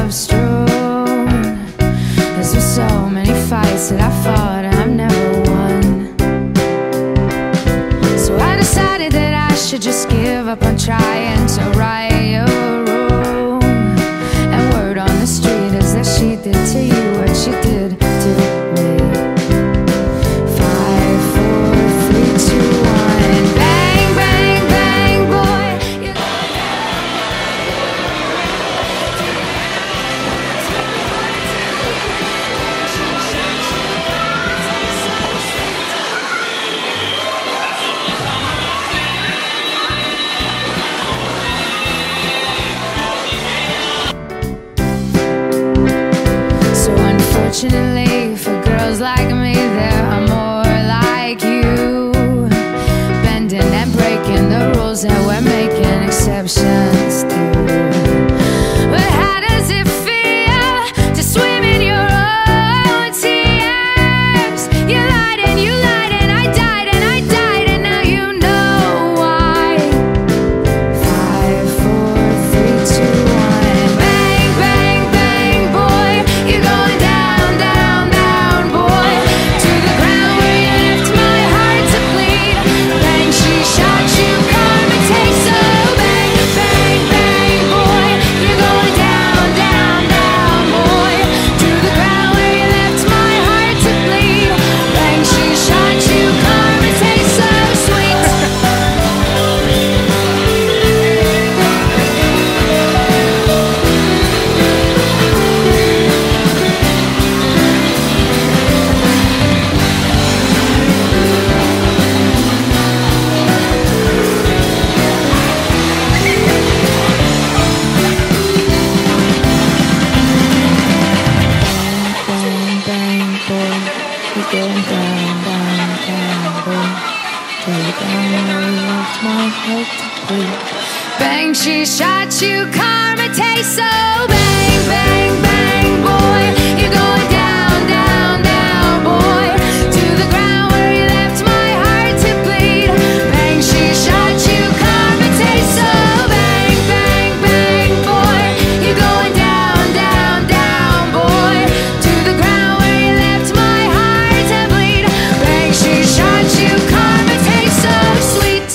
love strewn. There's been so many fights that I fought and I've never won. So I decided that I should just give up on trying to right your wrong. And word on the street is that she did to you what she did to me. 5, 4, 3, 2, 1. Bang, bang, bang, boy. So unfortunately for girls like me, there are more like you, bending and breaking the rules that we're making exceptions to. But how does it feel to swim in your own tears? You lied and I died and I died, and now you know why. 5, 4, 3, 2, 1. Bang, bang, bang, boy. You're going down, down, down, boy, to the ground where you left my heart to bleed. Bang, she shot you, karma takes so. Bang, bang, bang, boy. You're going down, down, down, boy, to the ground where you left my heart to bleed. Bang, she shot you, karma tastes so sweet. Bang, bang, boy, you're going down, down, down, boy, to the ground where you left my heart to bleed. Bang, she shot you, karma tastes so. Bang, bang, bang, boy, you're going down, down, down, boy, to the ground where you left my heart to bleed. Bang, she shot you, karma tastes so. Bang, bang, bang, boy, you're going down, down, down, boy, to the ground where you left my heart to bleed. Bang, she shot you, karma tastes so sweet.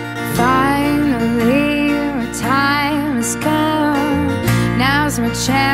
Finally, our time has come. Now's my chance.